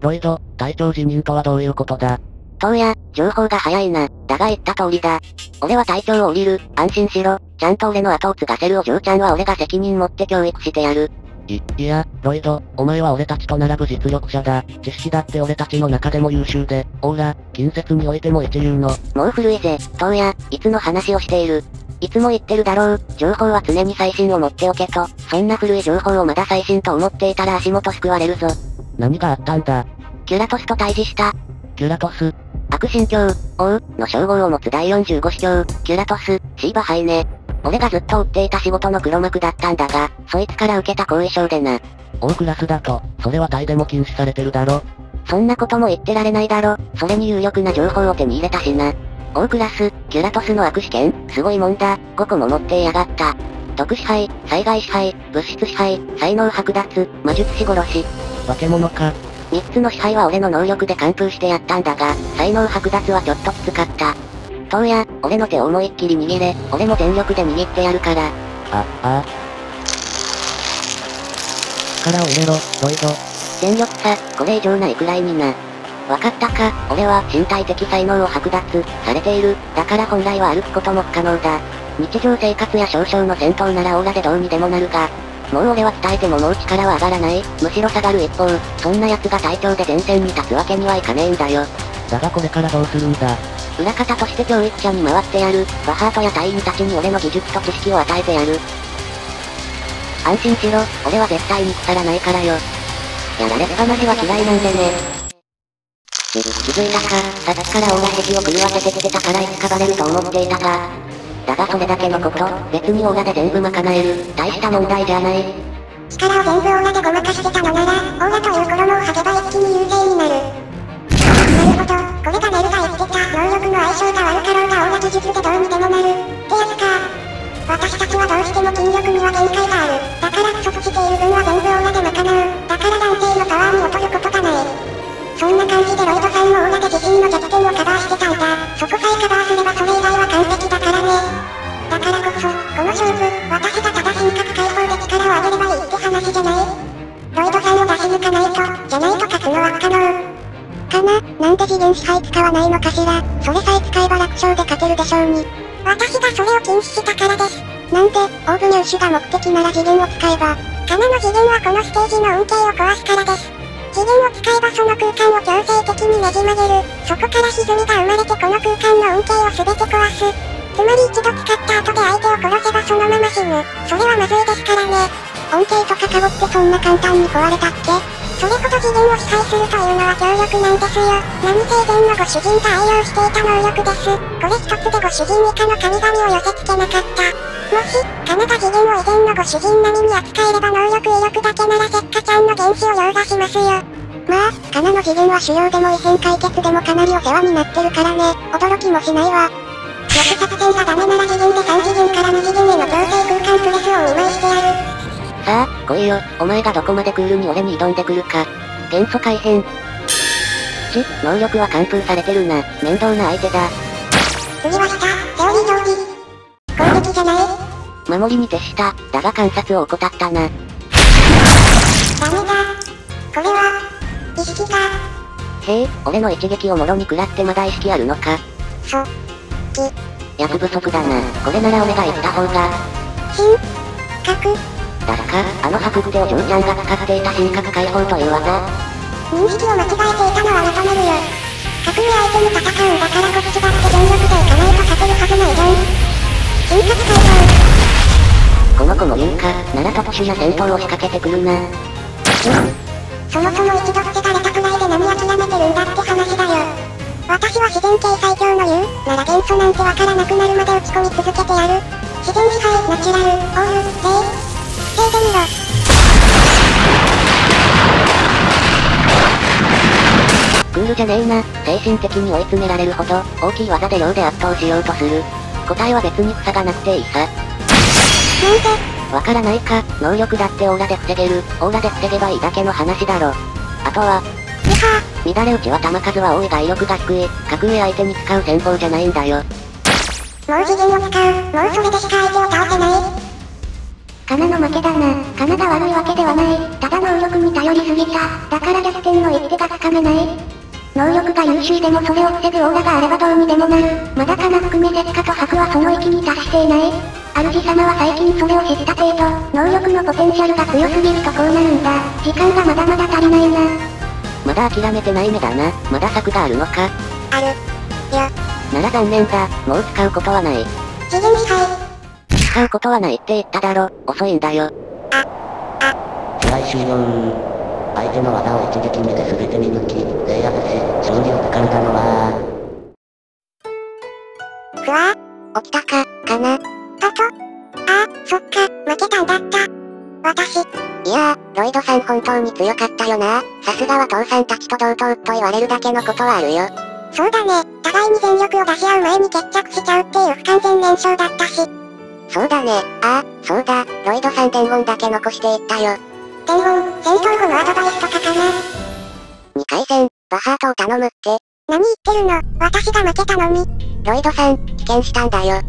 ロイド、隊長辞任とはどういうことだ？ 東野、情報が早いな。だが言った通りだ。俺は隊長を降りる、安心しろ。ちゃんと俺の後を継がせるお嬢ちゃんは俺が責任持って教育してやる。 いや、ロイド、お前は俺たちと並ぶ実力者だ。知識だって俺たちの中でも優秀で、オーラ、近接においても一流の。 もう古いぜ、東野、いつの話をしている。いつも言ってるだろう、情報は常に最新を持っておけと。そんな古い情報をまだ最新と思っていたら足元救われるぞ。 何があったんだ？ キュラトスと対峙した。 キュラトス？ 悪神教、王、の称号を持つ第45司教、キュラトス、シーバハイネ。俺がずっと追っていた仕事の黒幕だったんだが、そいつから受けた後遺症でな。 王クラスだと、それはタイでも禁止されてるだろ。 そんなことも言ってられないだろ。それに有力な情報を手に入れたしな。王クラス、キュラトスの悪視剣、すごいもんだ。5個も持ってやがった。毒支配、災害支配、物質支配、才能剥奪、魔術師殺し。 化け物か。 3つの支配は俺の能力で完封してやったんだが、才能剥奪はちょっときつかった。東野、俺の手を思いっきり握れ、俺も全力で握ってやるから。 力を入れろ、ロイド。 全力さ、これ以上ないくらいにな。わかったか、俺は身体的才能を剥奪されている。だから本来は歩くことも不可能だ。日常生活や少々の戦闘ならオーラでどうにでもなるが、もう俺は鍛えてももう力は上がらない。むしろ下がる一方、そんな奴が隊長で前線に立つわけにはいかねえんだよ。 だがこれからどうするんだ？ 裏方として教育者に回ってやる。バハートや隊員たちに俺の技術と知識を与えてやる。安心しろ、俺は絶対に腐らないからよ。やられっぱなしは嫌いなんでね。気づいたか、さっきからオーラ壁を狂わせてきてたからいつかバレると思っていたが。だがそれだけのこと、別にオーラで全部賄える、大した問題じゃない。力を全部オーラでごまかしてたのなら、オーラという衣を剥げば一気に優勢になる。なるほど、これがネルが言ってた能力の相性が悪かろうがオーラ技術でどうにでもなる。ってやつか。私たちはどうしても筋力には限界がある。だから不足している分は全部オーラで賄う。だから男性のパワーに劣ることがない。そんな感じでロイドさんもオーラで自身の弱点をカバーしてたんだ。そこさえカバーすればそれ以外は完璧だからね。だからこそ、この勝負、私がただ神格解放で力を上げればいいって話じゃない？ロイドさんを出し抜かないと、じゃないと勝つのは不可能。かな？なんで次元支配使わないのかしら？それさえ使えば楽勝で勝てるでしょうに。私がそれを禁止したからです。なんで、オーブ入手が目的なら次元を使えば。カナの次元はこのステージの恩恵を壊すからです。次元を使えばその空間を強制的にねじ曲げる。そこから歪みが生まれてこの空間の恩恵を全て壊す。つまり一度使った後で相手を殺せばそのまま死ぬ。それはまずいですからね。恩恵とかかごってそんな簡単に壊れたっけ？それほど次元を支配するというのは強力なんですよ。何制限のご主人が愛用していた能力です。これ一つでご主人以下の神々を寄せ付けなかった。もし、カナが次元を以前のご主人並みに扱えれば能力威力だけならせっかちゃんの原子を凌駕しますよ。まあ、カナの次元は主要でも異変解決でもかなりお世話になってるからね。驚きもしないわ。抑殺戦がダメなら次元で3次元から2次元への強制空間プレスをお見舞いしてやる。さあ、来いよ。お前がどこまでクールに俺に挑んでくるか。元素改変。能力は完封されてるな。面倒な相手だ。次は下、セオリー定規。攻撃じゃない？守りに徹した。だが観察を怠ったな。ダメだ。これは、意識か。へえ、俺の一撃をもろに食らってまだ意識あるのか。役不足だな。これなら俺が言った方が。角。だすか、あの白具でお嬢ちゃんが使っていた神格解放という技。認識を間違えていたのは認めるよ。角に相手に戦うんだからこっちだって全力でいかないと勝てるはずないじゃん。神格解放。この子も言うか、ならと特殊な戦闘を仕掛けてくるな。そもそも一度捨てられたくらいで何諦めてるんだって話だよ。私は自然系最強の言うなら元素なんてわからなくなるまで打ち込み続けてやる。自然支配、ナチュラル、オール、霊。防いでみろ。クールじゃねえな。精神的に追い詰められるほど、大きい技で量で圧倒しようとする。答えは別に草がなくていいさ。なんで？わからないか、能力だってオーラで防げる。オーラで防げばいいだけの話だろ。あとは、乱れ打ちは弾数は多いが威力が低い。格上相手に使う戦法じゃないんだよ。もう次元を使う。もうそれでしか相手を倒せない。 カナの負けだな。カナが悪いわけではない。ただ能力に頼りすぎた。だから逆転の一手がつかめない。能力が優秀でもそれを防ぐオーラがあればどうにでもなる。まだカナ含めゼツカとハクはその域に達していない。主様は最近それを知った程度、能力のポテンシャルが強すぎるとこうなるんだ。時間がまだまだ足りないな。 まだ諦めてない目だな。まだ策があるのか。 ある。よ。 なら残念だ。もう使うことはない。 次元支配。 使うことはないって言っただろ。遅いんだよ。 試合終了。相手の技を一撃目で全て見抜き、制圧し、勝利を掴んだのはふわぁ、起きたか、かな。そっか、負けたんだった。私。 いやー、ロイドさん本当に強かったよな。さすがは父さんたちと同等と言われるだけのことはあるよ。 そうだね、互いに全力を出し合う前に決着しちゃうっていう不完全燃焼だったし。 そうだね、そうだ、ロイドさん伝言だけ残していったよ。 伝言、戦闘後のアドバイスとかかな。 2回戦、バハートを頼むって。 何言ってるの、私が負けたのに。 ロイドさん、棄権したんだよ。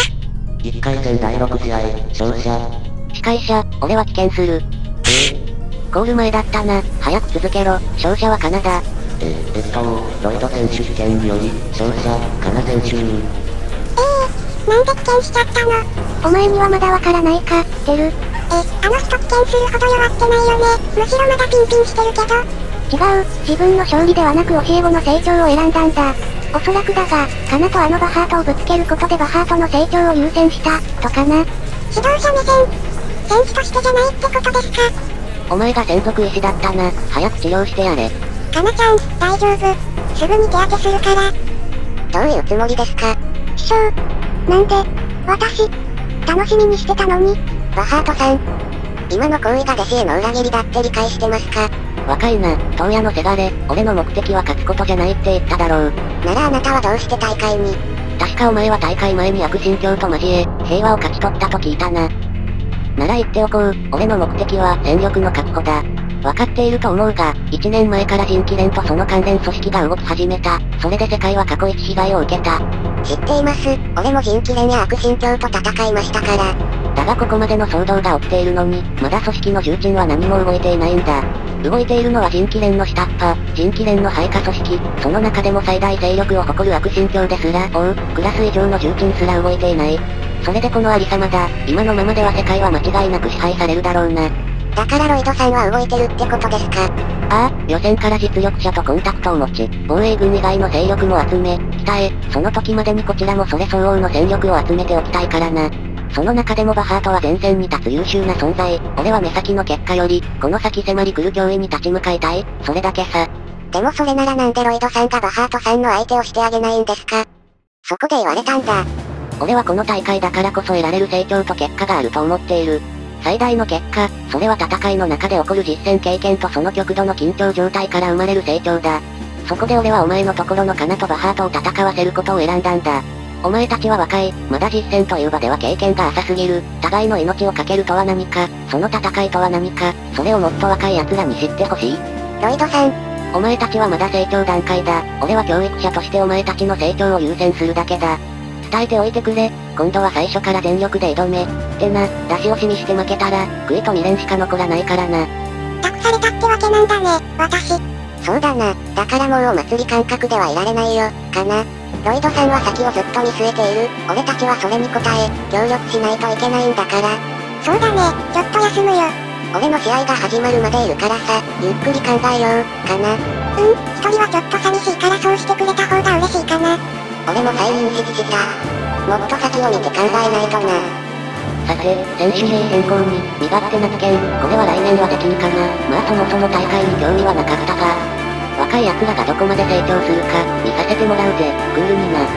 1回戦第6試合、勝者。 司会者、俺は棄権する。コール前だったな、早く続けろ、勝者はカナだ。 ロイド選手棄権により、勝者、カナ選手。 なんで棄権しちゃったの？お前にはまだわからないか、てる。あの人棄権するほど弱ってないよね。むしろまだピンピンしてるけど。違う、自分の勝利ではなく教え子の成長を選んだんだ。おそらくだが、カナとあのバハートをぶつけることでバハートの成長を優先した、とかな。指導者目線。選手としてじゃないってことですか？ お前が専属医師だったな、早く治療してやれ。 カナちゃん、大丈夫。すぐに手当てするから。 どういうつもりですか？ 師匠。なんで、私、楽しみにしてたのに。 バハートさん。今の行為が弟子への裏切りだって理解してますか？若いな、東野のせがれ、俺の目的は勝つことじゃないって言っただろう。ならあなたはどうして大会に？確かお前は大会前に悪神教と交え、平和を勝ち取ったと聞いたな。なら言っておこう、俺の目的は戦力の確保だ。わかっていると思うが、1年前から人気連とその関連組織が動き始めた。それで世界は過去一被害を受けた。知っています。俺も人気連や悪神教と戦いましたから。だがここまでの騒動が起きているのに、まだ組織の重鎮は何も動いていないんだ。動いているのは人気連の下っ端、人気連の配下組織、その中でも最大勢力を誇る悪神教ですら、クラス以上の重鎮すら動いていない。それでこのありさまだ。今のままでは世界は間違いなく支配されるだろうな。だからロイドさんは動いてるってことですか？予選から実力者とコンタクトを持ち、防衛軍以外の勢力も集め、鍛え、その時までにこちらもそれ相応の戦力を集めておきたいからな。その中でもバハートは前線に立つ優秀な存在。俺は目先の結果より、この先迫り来る脅威に立ち向かいたい。それだけさ。でもそれならなんでロイドさんがバハートさんの相手をしてあげないんですか？そこで言われたんだ。俺はこの大会だからこそ得られる成長と結果があると思っている。最大の結果、それは戦いの中で起こる実戦経験とその極度の緊張状態から生まれる成長だ。そこで俺はお前のところのカナとバハートを戦わせることを選んだんだ。お前たちは若い、まだ実戦という場では経験が浅すぎる、互いの命を懸けるとは何か、その戦いとは何か、それをもっと若い奴らに知ってほしい。ロイドさん、お前たちはまだ成長段階だ。俺は教育者としてお前たちの成長を優先するだけだ。伝えておいてくれ。今度は最初から全力で挑め。ってな、出し惜しみして負けたら、悔いと未練しか残らないからな。 託されたってわけなんだね、私。 そうだな。だからもうお祭り感覚ではいられないよ、かな。ロイドさんは先をずっと見据えている。俺たちはそれに応え、協力しないといけないんだから。 そうだね、ちょっと休むよ。 俺の試合が始まるまでいるからさ、ゆっくり考えよう、かな。 一人はちょっと寂しいからそうしてくれた方が嬉しいかな。 俺も再認識した。もっと先を見て考えないとな。さて、選手兵変更に、身勝手な危険、これは来年はできんかな。まあそもそも大会に興味はなかったが。若い奴らがどこまで成長するか、見させてもらうぜ、クールにな。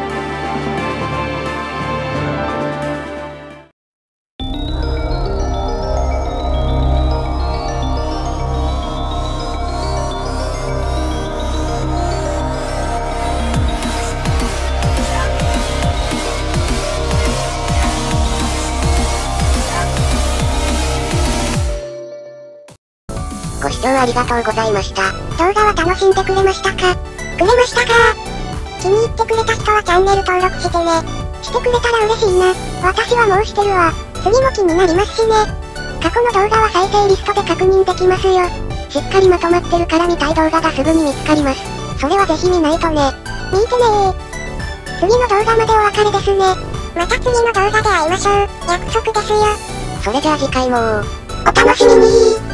ご視聴ありがとうございました。 動画は楽しんでくれましたか？くれましたか？気に入ってくれた人はチャンネル登録してね。してくれたら嬉しいな。私はもうしてるわ。 次も気になりますしね。過去の動画は再生リストで確認できますよ。しっかりまとまってるから見たい動画がすぐに見つかります。それはぜひ見ないとね。見てねー。次の動画までお別れですね。また次の動画で会いましょう。約束ですよ。 それじゃあ次回もお楽しみにー。